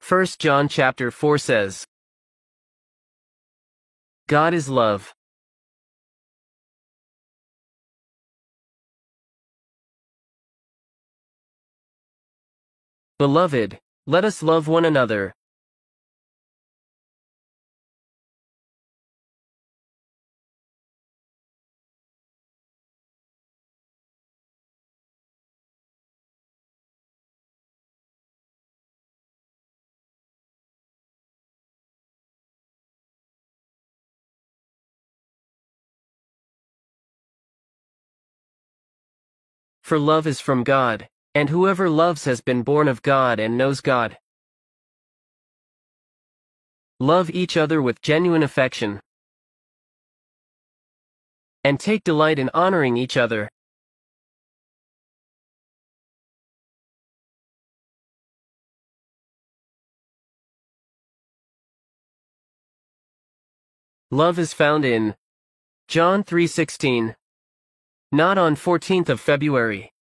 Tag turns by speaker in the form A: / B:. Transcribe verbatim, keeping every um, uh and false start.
A: First John chapter four says, God is love. Beloved, let us love one another. For love is from God, and whoever loves has been born of God and knows God. Love each other with genuine affection, and take delight in honoring each other. Love is found in John three sixteen. Not on fourteenth of February.